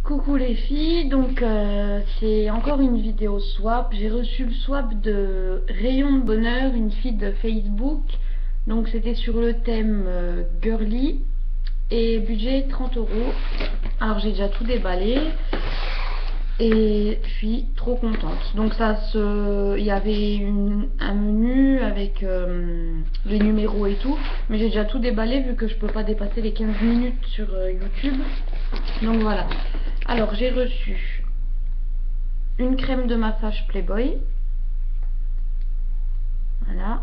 Coucou les filles, donc c'est encore une vidéo swap. J'ai reçu le swap de Rayon de Bonheur, une fille de Facebook. Donc c'était sur le thème girly et budget 30 euros. Alors j'ai déjà tout déballé et je suis trop contente. Donc il y avait un menu avec les numéros et tout, mais j'ai déjà tout déballé vu que je peux pas dépasser les 15 minutes sur YouTube. Donc voilà. Alors j'ai reçu une crème de massage Playboy. Voilà.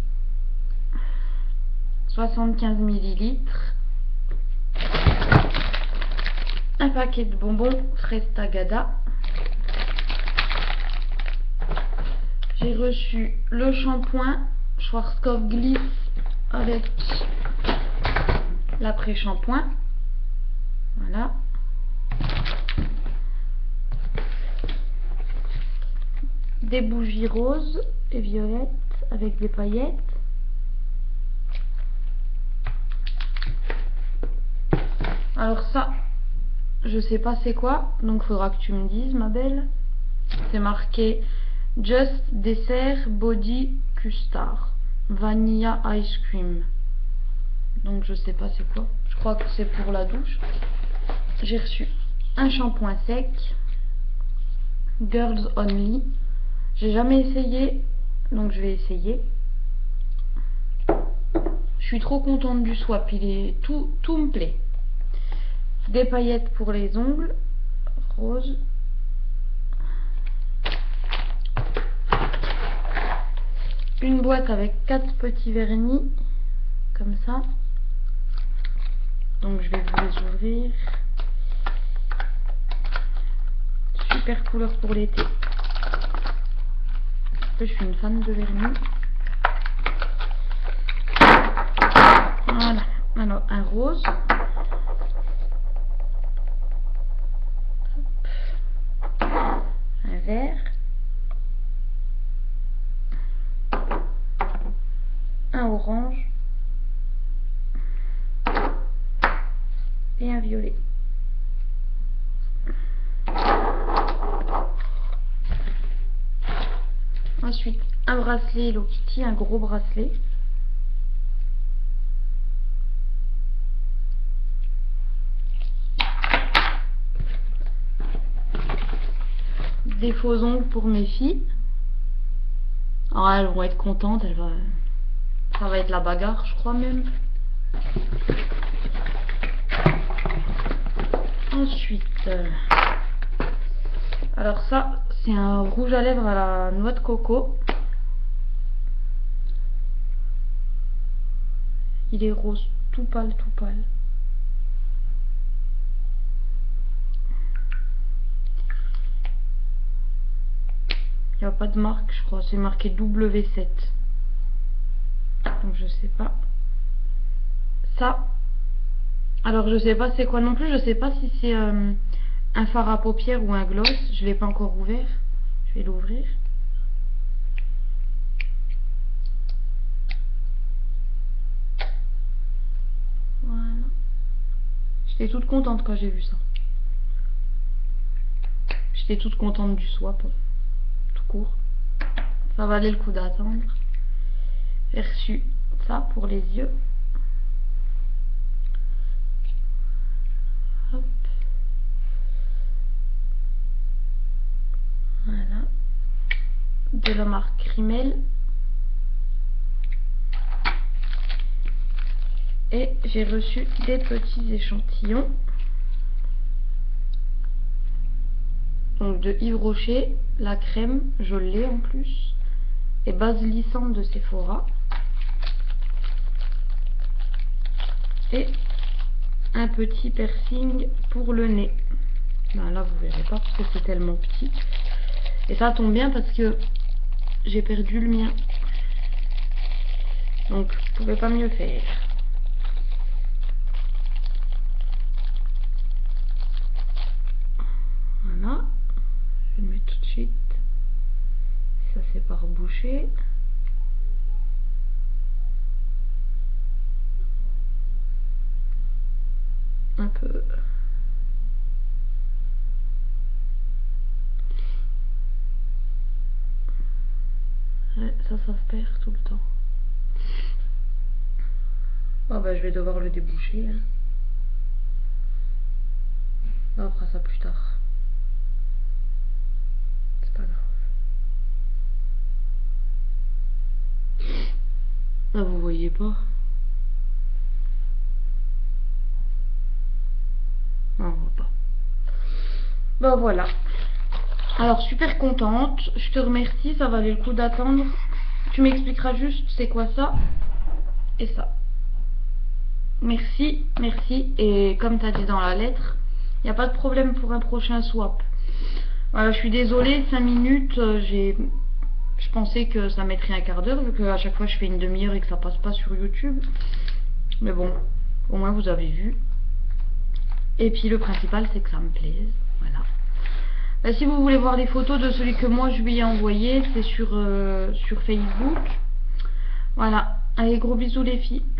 75 ml. Un paquet de bonbons fraise Tagada. J'ai reçu le shampoing Schwarzkopf Gliss avec l'après-shampoing. Voilà. Des bougies roses et violettes avec des paillettes. Alors ça, je sais pas c'est quoi, donc faudra que tu me dises, ma belle. C'est marqué Just Dessert Body Custard Vanilla Ice Cream. Donc je sais pas c'est quoi. Je crois que c'est pour la douche. J'ai reçu un shampoing sec Girls Only. J'ai jamais essayé, donc je vais essayer. Je suis trop contente du swap, tout me plaît. Des paillettes pour les ongles, rose. Une boîte avec 4 petits vernis, comme ça. Donc je vais vous les ouvrir. Super couleur pour l'été. Je suis une fan de vernis. Voilà. Alors un rose. Un vert. Un orange. Et un violet. Ensuite, un bracelet Hello Kitty, un gros bracelet. Des faux ongles pour mes filles. Alors elles vont être contentes, ça va être la bagarre, je crois même. Ensuite, alors ça, c'est un rouge à lèvres à la noix de coco. Il est rose tout pâle, tout pâle. Il n'y a pas de marque, je crois. C'est marqué W7. Donc je sais pas. Ça. Alors je sais pas c'est quoi non plus. Je sais pas si c'est un fard à paupières ou un gloss. Je l'ai pas encore ouvert. Je vais l'ouvrir. Voilà. J'étais toute contente quand j'ai vu ça. J'étais toute contente du swap. Tout court. Ça valait le coup d'attendre. J'ai reçu ça pour les yeux. Hop. Voilà. De la marque Rimmel. Et j'ai reçu des petits échantillons. Donc de Yves Rocher, la crème, je l'ai en plus. Et base lissante de Sephora. Et un petit piercing pour le nez. Ben là vous verrez pas parce que c'est tellement petit. Et ça tombe bien parce que j'ai perdu le mien. Donc je pouvais pas mieux faire. Voilà. Je le mets tout de suite. Ça c'est par bouchée. Un peu ça se perd tout le temps. Bon bah je vais devoir le déboucher. Hein. On fera ça plus tard. C'est pas grave. Là vous voyez pas. Non, on voit pas. Bon voilà. Alors super contente. Je te remercie. Ça valait le coup d'attendre. Tu m'expliqueras juste c'est quoi ça et ça. Merci, merci. Et comme tu as dit dans la lettre, il n'y a pas de problème pour un prochain swap. Voilà, je suis désolée, 5 minutes, je pensais que ça mettrait un quart d'heure, vu qu'à chaque fois je fais une demi-heure et que ça passe pas sur YouTube. Mais bon, au moins vous avez vu. Et puis le principal, c'est que ça me plaise. Voilà. Bah, si vous voulez voir des photos de celui que moi je lui ai envoyé, c'est sur Facebook. Voilà. Allez, gros bisous les filles.